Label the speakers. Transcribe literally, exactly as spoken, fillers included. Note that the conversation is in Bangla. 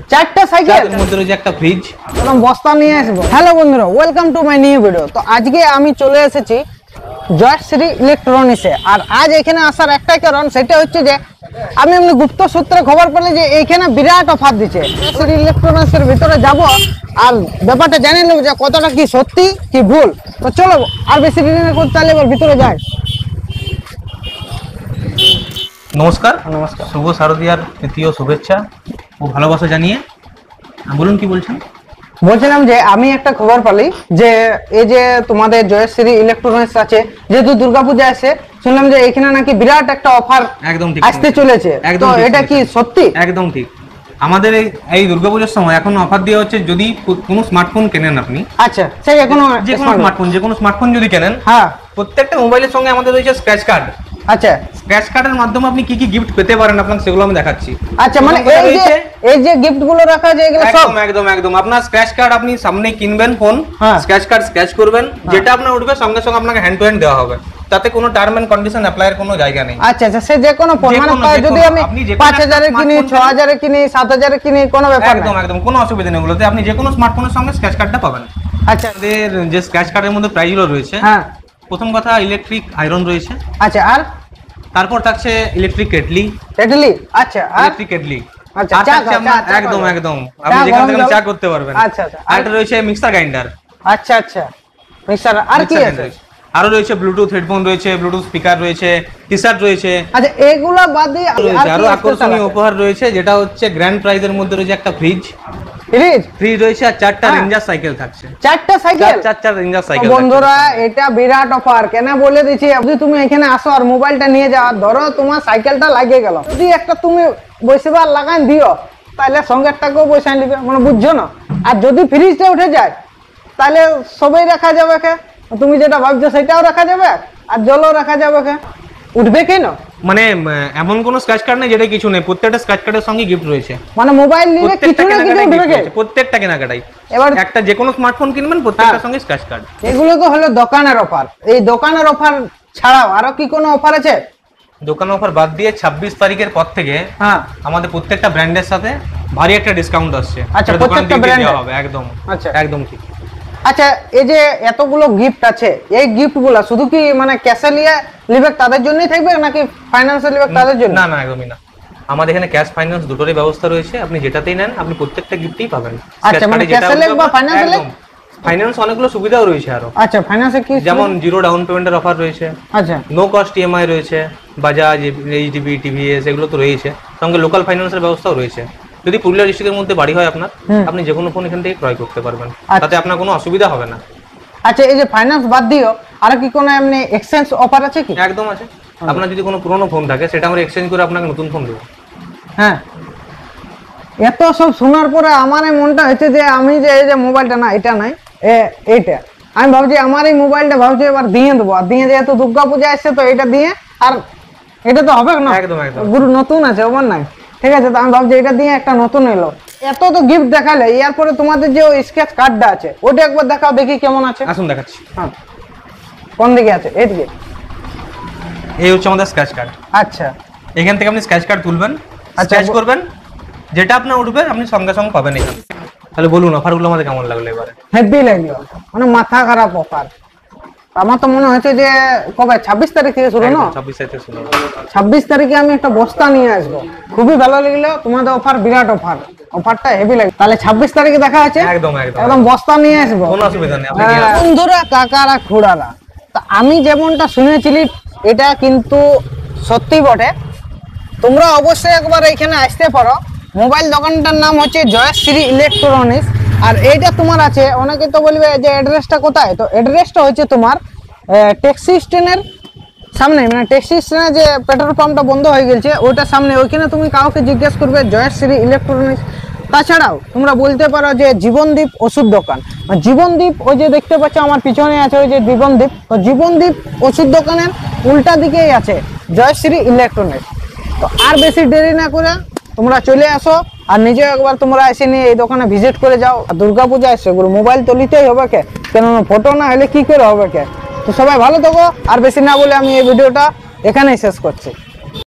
Speaker 1: চারটা সাইকেল
Speaker 2: এর মধ্যে রয়েছে একটা ফ্রিজ,
Speaker 1: একদম বস্তা নিয়ে আসবো। হ্যালো বন্ধুরা, welcome to my new video. তো আজকে আমি চলে এসেছি জয়শ্রী ইলেকট্রনিক্সে। আর আজ এখানে আসার একটাই কারণ, সেটা হচ্ছে যে আমি এমনি গুপ্ত সূত্রে খবর পেলে যে এইখানে বিরাট অফার দিচ্ছে। জয়শ্রী ইলেকট্রনিক্সের ভিতরে যাব আর ব্যাপারটা জেনে নেব যে কতটা কি সত্যি কি ভুল। তো চলো আর বেশি দেরি না করতে, তাহলে এবার ভিতরে যাই।
Speaker 2: নমস্কার নমস্কার শুভ শারদীয়ার তৃতীয় শুভেচ্ছা ও ভালোবাসা জানিয়ে বলুন কি বলছেন।
Speaker 1: বলছিলাম যে আমি একটা খবর পালি যে এই যে তোমাদের জয়শ্রী ইলেকট্রনিক্স আছে, যেহেতু দুর্গাপূজা আছে, শুনলাম যে এখানে নাকি বিরাট একটা অফার
Speaker 2: একদম ঠিক
Speaker 1: আসতে চলেছে। তো এটা কি সত্যি?
Speaker 2: একদম ঠিক। আমাদের এই এই দুর্গাপূজার সময় এখন অফার দেওয়া হচ্ছে, যদি কোনো স্মার্টফোন কেনেন আপনি,
Speaker 1: আচ্ছা সেই কোনো
Speaker 2: যে কোনো স্মার্টফোন যে কোনো স্মার্টফোন যদি কেনেন,
Speaker 1: হ্যাঁ
Speaker 2: প্রত্যেকটা মোবাইলের সঙ্গে আমাদের রয়েছে স্ক্র্যাচ কার্ড।
Speaker 1: আচ্ছা,
Speaker 2: স্ক্র্যাচ কার্ডের মাধ্যমে আপনি কি কি গিফট পেতে পারেন আপনাকে সেগুলো আমি দেখাচ্ছি।
Speaker 1: আচ্ছা, মানে এই যে এই যে গিফট গুলো রাখা আছে এগুলো সব
Speaker 2: একদম একদম একদম আপনার স্ক্র্যাচ কার্ড আপনি সামনে কিনবেন ফোন, স্ক্র্যাচ কার্ড স্ক্র্যাচ করবেন, যেটা আপনার উঠবে সঙ্গে সঙ্গে আপনাকে হ্যান্ড টু হ্যান্ড দেওয়া হবে, তাতে কোনো টার্ম এন্ড কন্ডিশন অ্যাপ্লাই এর কোনো জায়গা নেই।
Speaker 1: আচ্ছা আচ্ছা, সে যে কোনো ফোন, মানে যদি আমি পাঁচ হাজার এর কিনি, ছয় হাজার এর কিনি, সাত হাজার এর কিনি, কোনো ব্যাপার না।
Speaker 2: একদম একদম কোনো অসুবিধা নেই ওগুলোতে, আপনি যে কোনো স্মার্টফোনের সঙ্গে স্ক্র্যাচ কার্ডটা পাবেন।
Speaker 1: আচ্ছা,
Speaker 2: আমাদের যে স্ক্র্যাচ কার্ডের মধ্যে প্রাইসগুলো রয়েছে,
Speaker 1: হ্যাঁ,
Speaker 2: প্রথম কথা ইলেকট্রিক আয়রন রয়েছে।
Speaker 1: আচ্ছা, আর
Speaker 2: তারপর থাকছে ইলেকট্রিক কেটলি।
Speaker 1: কেটলি, আচ্ছা, আর
Speaker 2: ইলেকট্রিক কেটলি,
Speaker 1: আচ্ছা,
Speaker 2: আর থাকছে আপনার একদম একদম আপনি যেখান থেকে চা করতে পারবেন।
Speaker 1: আচ্ছা আচ্ছা,
Speaker 2: আর এটা রয়েছে মিক্সার গ্রাইন্ডার।
Speaker 1: আচ্ছা আচ্ছা, মিক্সার। আর কি আছে?
Speaker 2: আরো রয়েছে ব্লুটুথ হেডফোন রয়েছে, ব্লুটুথ স্পিকার রয়েছে, টি-শার্ট রয়েছে।
Speaker 1: আচ্ছা, এগুলা বাদ দিয়ে
Speaker 2: আরো আকর্ষণীয় উপহার রয়েছে, যেটা হচ্ছে গ্র্যান্ড প্রাইজের মধ্যে রয়েছে একটা ফ্রিজ।
Speaker 1: ফ্রিজ
Speaker 2: ফ্রিজ রয়েছে, আর চারটা রেঞ্জার সাইকেল থাকছে।
Speaker 1: চারটা সাইকেল,
Speaker 2: চার চার রেঞ্জার সাইকেল।
Speaker 1: বন্ধুরা এটা বিরাট অফার, কেন বলে দিচ্ছি, যদি তুমি এখানে আসো আর মোবাইলটা নিয়ে যাও, ধরো তোমার সাইকেলটা লাগিয়ে গেল, যদি একটা তুমি বসেবার লাগান দিও, তাহলে সঙ্গের টাকাও বসাই নিবে, মানে বুঝছো না। আর যদি ফ্রিজটা উঠে যায় তাহলে সবই রাখা যাবে কে, তুমি যেটা ভাবছো সেটাও রাখা যাবে, আর জলও রাখা যাবে কে, উঠবে কেন?
Speaker 2: মানে এমন কোন স্ক্র্যাচ কার্ড নেই যেটা কিছু নেই, প্রত্যেকটা স্ক্র্যাচ কার্ডের সঙ্গে গিফট রয়েছে।
Speaker 1: মানে মোবাইল নিলে কিছু না কিছু উঠবে,
Speaker 2: প্রত্যেকটা কেনাকাটাই।
Speaker 1: এবার
Speaker 2: একটা যে কোনো স্মার্টফোন কিনবেন প্রত্যেকটার সঙ্গে স্ক্র্যাচ কার্ড।
Speaker 1: এগুলো তো হলো দোকানের অফার। এই দোকানের অফার ছাড়াও আরো কি কোনো অফার আছে?
Speaker 2: দোকান অফার বাদ দিয়ে ছাব্বিশ তারিখের পর থেকে হ্যাঁ আমাদের প্রত্যেকটা ব্র্যান্ডের সাথে ভারী একটা ডিসকাউন্ট আসছে।
Speaker 1: আচ্ছা, প্রত্যেকটা ব্র্যান্ডে
Speaker 2: হবে একদম।
Speaker 1: আচ্ছা,
Speaker 2: একদম ঠিক।
Speaker 1: আচ্ছা, এই যে এতগুলো গিফট আছে, এই গিফটগুলো শুধু কি মানে ক্যাশে নিয়ে লিবে তাদের জন্যই থাকবে, নাকি ফাইন্যান্সে লিবে তাদের জন্য?
Speaker 2: না না, একদমই না। আমাদের এখানে ক্যাশ ফাইন্যান্স দুটোরই ব্যবস্থা রয়েছে, আপনি যেটাতেই নেন আপনি প্রত্যেকটা গিফটই পাবেন।
Speaker 1: আচ্ছা, মানে ক্যাশে লেগ বা ফাইন্যান্সে লেগ?
Speaker 2: ফাইন্যান্স অনেকগুলো সুবিধাও রয়েছে আরো।
Speaker 1: আচ্ছা, ফাইন্যান্সে কি?
Speaker 2: যেমন জিরো ডাউন পেমেন্টের অফার রয়েছে,
Speaker 1: আচ্ছা,
Speaker 2: নো কস্ট ইএমআই রয়েছে, বাজাজ, এইচডিবি, টিভিএস এগুলো তো রয়েছে, সঙ্গে লোকাল ফাইন্যান্সের ব্যবস্থাও রয়েছে। যদি পুরুলিয়া ডিস্ট্রিক্টের মধ্যে বাড়ি হয় আপনার, আপনি যে কোনো ফোন এখান থেকে ক্রয় করতে পারবেন, তাতে আপনার কোনো অসুবিধা হবে না।
Speaker 1: আচ্ছা, এই যে ফাইন্যান্স বাদ দিও আর কি কোনো এমনি এক্সচেঞ্জ অফার আছে কি?
Speaker 2: একদম আছে। আপনার যদি কোনো পুরনো ফোন থাকে সেটা আমরা এক্সচেঞ্জ করে আপনাকে নতুন ফোন দেবো।
Speaker 1: হ্যাঁ, এত সব শোনার পরে আমার এই মনটা হচ্ছে যে আমি যে এই যে মোবাইলটা না, এটা নাই, এইটা আমি ভাবছি আমার এই মোবাইলটা ভাবছি এবার দিয়ে দেবো, আর দিয়ে যেহেতু দুর্গা পূজা আসছে তো এটা দিয়ে, আর এটা তো হবে না,
Speaker 2: একদম একদম
Speaker 1: গুরু নতুন আছে ওবার নাই, ঠিক আছে। তো আমি ভাবছি এটা দিয়ে একটা নতুন এলো, এত তো গিফট দেখালে, এরপরে তোমাদের যে স্কেচ কার্ডটা আছে ওটা একবার দেখাও দেখি কেমন আছে।
Speaker 2: আসুন দেখাচ্ছি।
Speaker 1: হ্যাঁ, কোন দিকে আছে? এইদিকে।
Speaker 2: এই হচ্ছে আমাদের স্ক্র্যাচ কার্ড।
Speaker 1: আচ্ছা,
Speaker 2: এখান থেকে আপনি স্ক্র্যাচ কার্ড তুলবেন, স্ক্র্যাচ করবেন, যেটা আপনার উঠবে আপনি সঙ্গে সঙ্গে পাবেন এখানে। তাহলে বলুন অফারগুলো আমাদের কেমন লাগলো এবারে?
Speaker 1: হেভি লাগলো, মানে মাথা খারাপ অফার। আমার তো মনে হচ্ছে যে কবে ছাব্বিশ তারিখ থেকে শুরু না?
Speaker 2: ছাব্বিশ তারিখ থেকে শুরু।
Speaker 1: ছাব্বিশ তারিখে আমি একটা বস্তা নিয়ে আসবো, খুবই ভালো লাগলো তোমাদের অফার, বিরাট অফার, অফারটা হেভি লাগে। তাহলে ছাব্বিশ তারিখে দেখা আছে,
Speaker 2: একদম একদম
Speaker 1: একদম বস্তা নিয়ে আসবো,
Speaker 2: কোনো অসুবিধা নেই।
Speaker 1: বন্ধুরা, কাকারা, খুড়ারা, তা আমি যেমনটা শুনেছিলি এটা কিন্তু সত্যি বটে। তোমরা অবশ্যই একবার এখানে আসতে পারো। মোবাইল দোকানটার নাম হচ্ছে জয়শ্রী ইলেকট্রনিক্স। আর এইটা তোমার আছে, অনেকে তো বলবে যে অ্যাড্রেসটা কোথায়, তো অ্যাড্রেসটা হচ্ছে তোমার ট্যাক্সি স্ট্যান্ডের সামনে, মানে ট্যাক্সি স্ট্যান্ডে যে পেট্রোল পাম্পটা বন্ধ হয়ে গেছে ওইটার সামনে, ওইখানে তুমি কাউকে জিজ্ঞেস করবে জয়শ্রী ইলেকট্রনিক্স। তাছাড়াও তোমরা বলতে পারো যে জীবনদীপ ওষুধ দোকান, জীবনদীপ ওই যে দেখতে পাচ্ছ আমার পিছনে আছে ওই যে জীবনদীপ, তো জীবনদীপ ওষুধ দোকানের উল্টা দিকেই আছে জয়শ্রী ইলেকট্রনিক্স। তো আর বেশি দেরি না করে তোমরা চলে আসো, আর নিজে একবার তোমরা এসে নিয়ে এই দোকানে ভিজিট করে যাও। আর দুর্গাপূজা আসছে, মোবাইল তো নিতেই হবে কে, কেননা ফটো না হলে কি করে হবে কে। তো সবাই ভালো থাকো, আর বেশি না বলে আমি এই ভিডিওটা এখানেই শেষ করছি।